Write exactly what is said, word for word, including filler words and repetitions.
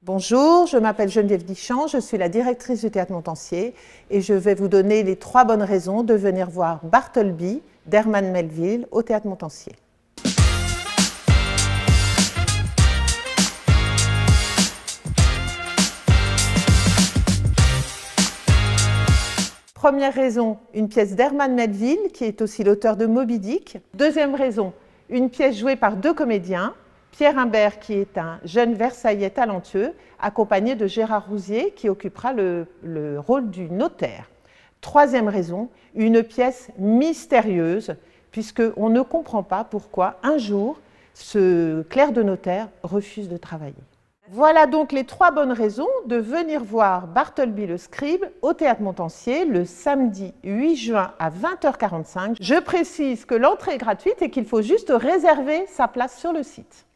Bonjour, je m'appelle Geneviève Guichand, je suis la directrice du Théâtre Montansier et je vais vous donner les trois bonnes raisons de venir voir Bartleby d'Herman Melville au Théâtre Montansier. Première raison, une pièce d'Herman Melville qui est aussi l'auteur de Moby Dick. Deuxième raison, une pièce jouée par deux comédiens. Pierre Imbert, qui est un jeune Versaillais talentueux, accompagné de Gérard Rousier, qui occupera le, le rôle du notaire. Troisième raison, une pièce mystérieuse, puisqu'on ne comprend pas pourquoi, un jour, ce clerc de notaire refuse de travailler. Voilà donc les trois bonnes raisons de venir voir Bartleby le Scribe au Théâtre Montansier le samedi huit juin à vingt heures quarante-cinq. Je précise que l'entrée est gratuite et qu'il faut juste réserver sa place sur le site.